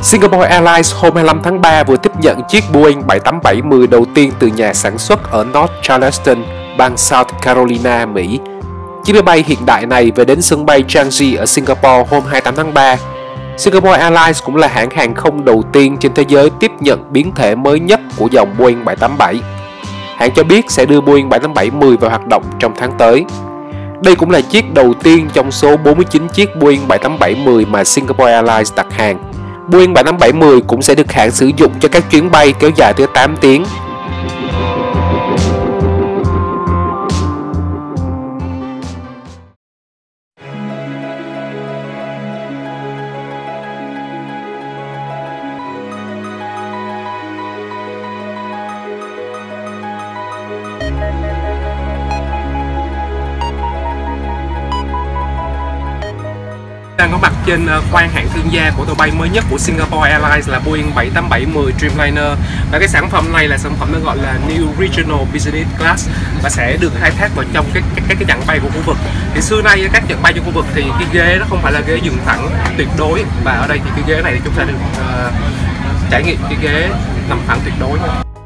Singapore Airlines hôm 25 tháng 3 vừa tiếp nhận chiếc Boeing 787-10 đầu tiên từ nhà sản xuất ở North Charleston, bang South Carolina, Mỹ. Chiếc máy bay hiện đại này về đến sân bay Changi ở Singapore hôm 28 tháng 3. Singapore Airlines cũng là hãng hàng không đầu tiên trên thế giới tiếp nhận biến thể mới nhất của dòng Boeing 787. Hãng cho biết sẽ đưa Boeing 787-10 vào hoạt động trong tháng tới. Đây cũng là chiếc đầu tiên trong số 49 chiếc Boeing 787-10 mà Singapore Airlines đặt hàng. Boeing 787-10 cũng sẽ được hãng sử dụng cho các chuyến bay kéo dài tới 8 tiếng. Đang có mặt trên khoang hạng thương gia của tàu bay mới nhất của Singapore Airlines là Boeing 787-10 Dreamliner. Và cái sản phẩm này là sản phẩm được gọi là New Regional Business Class và sẽ được khai thác vào trong các chặng bay của khu vực. Thì xưa nay các chặng bay trong khu vực thì cái ghế nó không phải là ghế giường thẳng tuyệt đối, và ở đây thì cái ghế này thì chúng ta được trải nghiệm cái ghế nằm thẳng tuyệt đối.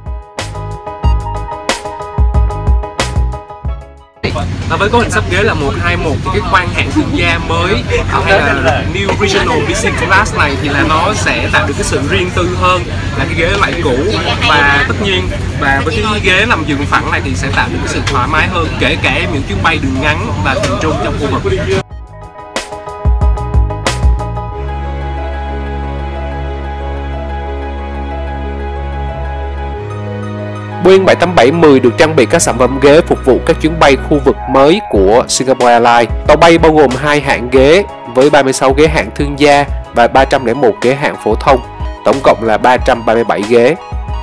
Và với cấu hình sắp ghế là 121 thì cái khoang hạng thương gia mới hay là New Regional Business Class này thì là nó sẽ tạo được cái sự riêng tư hơn là cái ghế loại cũ, và tất nhiên và với cái ghế nằm giường phẳng này thì sẽ tạo được cái sự thoải mái hơn kể cả những chuyến bay đường ngắn và tầm trung trong khu vực. Boeing 787-10 được trang bị các sản phẩm ghế phục vụ các chuyến bay khu vực mới của Singapore Airlines. Tàu bay bao gồm 2 hạng ghế với 36 ghế hạng thương gia và 301 ghế hạng phổ thông, tổng cộng là 337 ghế.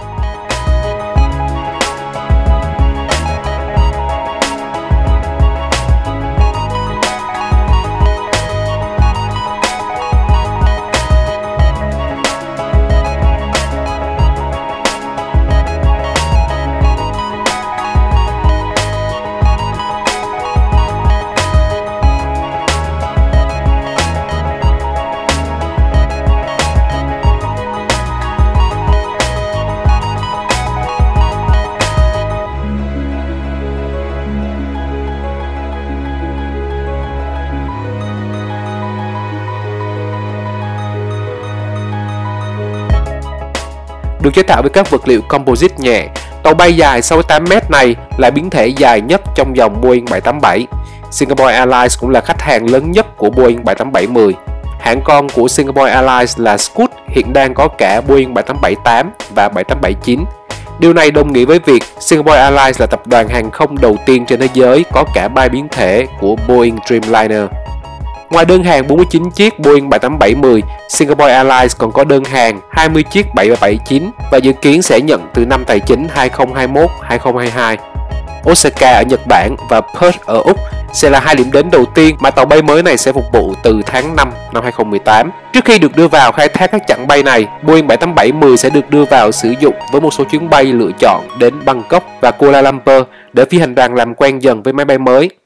Được chế tạo với các vật liệu composite nhẹ, tàu bay dài 68m này là biến thể dài nhất trong dòng Boeing 787. Singapore Airlines cũng là khách hàng lớn nhất của Boeing 787-10. Hãng con của Singapore Airlines là Scoot hiện đang có cả Boeing 787-8 và 787-9. Điều này đồng nghĩa với việc Singapore Airlines là tập đoàn hàng không đầu tiên trên thế giới có cả 3 biến thể của Boeing Dreamliner. Ngoài đơn hàng 49 chiếc Boeing 787-10, Singapore Airlines còn có đơn hàng 20 chiếc 787-9 và dự kiến sẽ nhận từ năm tài chính 2021-2022. Osaka ở Nhật Bản và Perth ở Úc sẽ là 2 điểm đến đầu tiên mà tàu bay mới này sẽ phục vụ từ tháng 5 năm 2018. Trước khi được đưa vào khai thác các chặng bay này, Boeing 787-10 sẽ được đưa vào sử dụng với một số chuyến bay lựa chọn đến Bangkok và Kuala Lumpur để phi hành đoàn làm quen dần với máy bay mới.